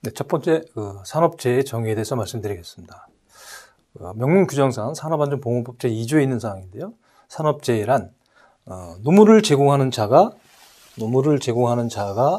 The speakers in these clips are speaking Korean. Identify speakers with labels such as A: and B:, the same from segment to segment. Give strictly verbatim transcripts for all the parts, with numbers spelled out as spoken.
A: 네, 첫 번째 그 산업재해 정의에 대해서 말씀드리겠습니다. 어, 명문 규정상 산업안전보건법 제이 조에 있는 사항인데요. 산업재해란 어, 노무를 제공하는 자가 노무를 제공하는 자가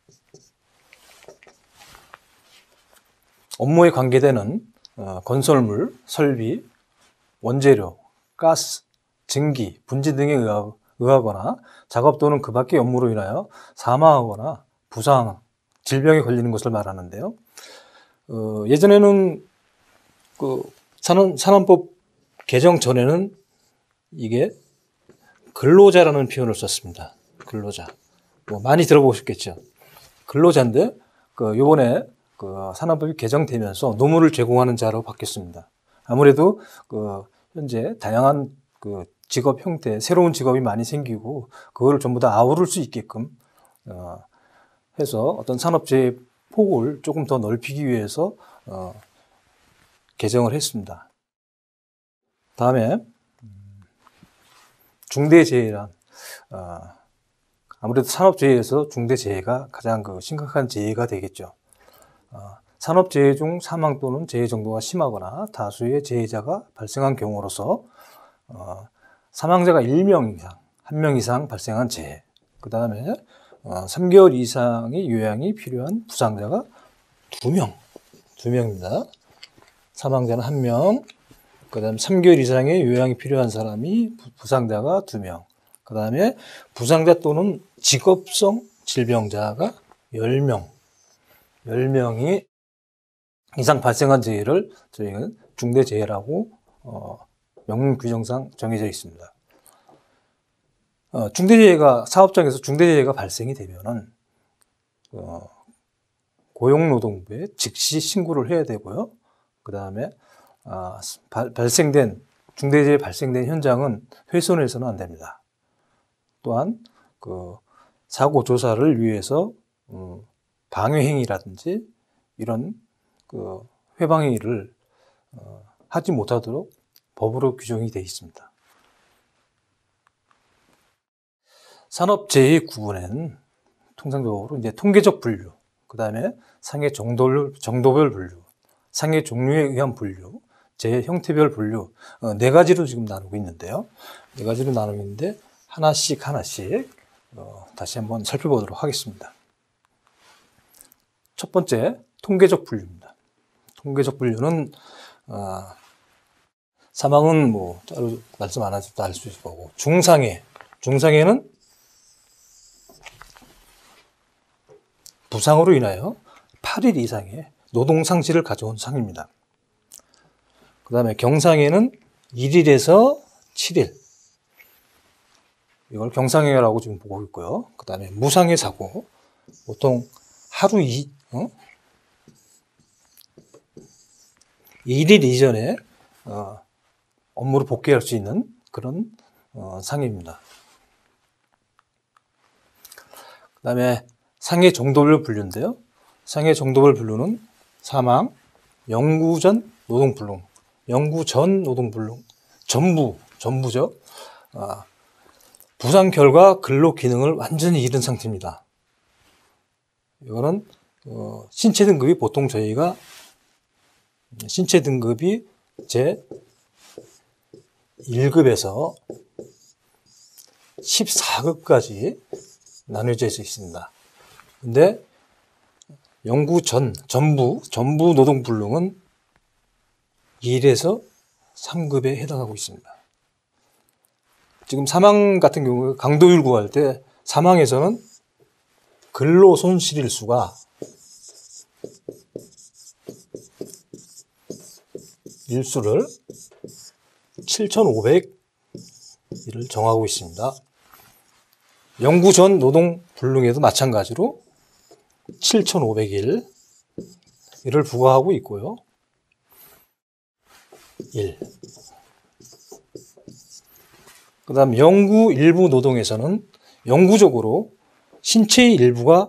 A: 업무에 관계되는 어, 건설물, 설비, 원재료, 가스, 증기, 분지 등에 의하, 의하거나 작업 또는 그 밖의 업무로 인하여 사망하거나 부상, 질병에 걸리는 것을 말하는데요. 어, 예전에는 그 산업, 산업법 개정 전에는 이게 근로자라는 표현을 썼습니다. 근로자. 뭐 많이 들어보셨겠죠. 근로자인데 그 요번에 그 산업법이 개정되면서 노무를 제공하는 자로 바뀌었습니다. 아무래도 그 현재 다양한 그 직업 형태, 새로운 직업이 많이 생기고 그거를 전부 다 아우를 수 있게끔 어, 해서 어떤 산업재해 폭을 조금 더 넓히기 위해서 어, 개정을 했습니다. 다음에 중대재해란 어, 아무래도 산업재해에서 중대재해가 가장 그 심각한 재해가 되겠죠. 어, 산업재해 중 사망 또는 재해 정도가 심하거나 다수의 재해자가 발생한 경우로서 어, 사망자가 일 명 이상, 한 명 이상 발생한 재해, 그 다음에 어, 삼 개월 이상의 요양이 필요한 부상자가 두 명, 두 명입니다. 사망자는 한 명, 그 다음에 삼 개월 이상의 요양이 필요한 사람이 부상자가 두 명, 그 다음에 부상자 또는 직업성 질병자가 열 명, 열 명이 이상 발생한 재해를 저희는 중대재해라고 어, 명문 규정상 정해져 있습니다. 어, 중대재해가 사업장에서 중대재해가 발생이 되면은 어, 고용노동부에 즉시 신고를 해야 되고요. 그 다음에 아, 발생된 중대재해 발생된 현장은 훼손해서는 안 됩니다. 또한 그 사고 조사를 위해서 음, 방해 행위라든지 이런 그 회방 행위를 어, 하지 못하도록 법으로 규정이 되어 있습니다. 산업재해 구분에는 통상적으로 이제 통계적 분류, 그 다음에 상해 정도별, 정도별 분류, 상해 종류에 의한 분류, 재해 형태별 분류, 어, 네 가지로 지금 나누고 있는데요. 네 가지로 나누고 있는데 하나씩 하나씩 어, 다시 한번 살펴보도록 하겠습니다. 첫 번째, 통계적 분류입니다. 통계적 분류는 어, 사망은 뭐 따로 말씀 안 하셔도 알 수 있을 거고, 중상해, 중상해는 부상으로 인하여 팔 일 이상의 노동 상실을 가져온 상입니다. 그 다음에 경상해는 일 일에서 칠 일, 이걸 경상해라고 지금 보고 있고요. 그 다음에 무상해 사고, 보통 하루 이, 어? 일 일 이전에 어, 업무를 복귀할 수 있는 그런 어, 상해입니다. 그 다음에 상해 정도별 분류인데요. 상해 정도별 분류는 사망, 영구 전 노동불능, 영구 전 노동불능, 전부, 전부죠. 아, 부상 결과 근로 기능을 완전히 잃은 상태입니다. 이거는 어, 신체 등급이 보통 저희가 신체 등급이 제 일 급에서 십사 급까지 나눠져 있습니다. 근데 영구 전, 전부, 전부 노동불능은 일에서 삼 급에 해당하고 있습니다. 지금 사망 같은 경우에 강도율 구할 때 사망에서는 근로손실일수가 일수를 칠천오백일을 정하고 있습니다. 영구 전 노동 불능에도 마찬가지로 칠천오백일 이를 부과하고 있고요. 일. 그 다음 영구 일부 노동에서는 영구적으로 신체의 일부가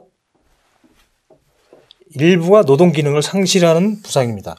A: 일부가 노동 기능을 상실하는 부상입니다.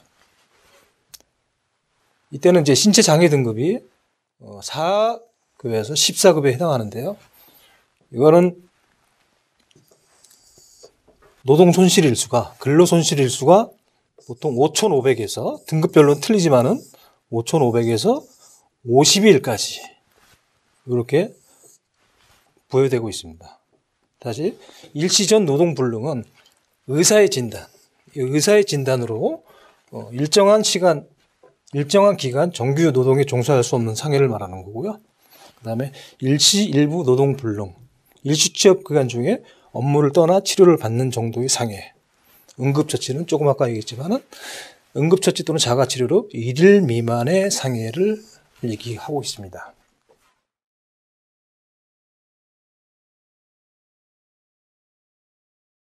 A: 이때는 이제 신체 장애 등급이 사 급에서 십사 급에 해당하는데요. 이거는 노동 손실일수가, 근로 손실일수가 보통 오천오백에서 등급별로는 틀리지만은 오천오백에서 오십 일까지 이렇게 부여되고 있습니다. 다시 일시 전 노동 불능은 의사의 진단, 의사의 진단으로 일정한 시간, 일정한 기간 정규 노동에 종사할 수 없는 상해를 말하는 거고요. 그 다음에 일시 일부 노동 불능, 일시 취업 기간 중에 업무를 떠나 치료를 받는 정도의 상해. 응급처치는 조금 아까 얘기했지만은 응급처치 또는 자가치료로 일 일 미만의 상해를 얘기하고 있습니다.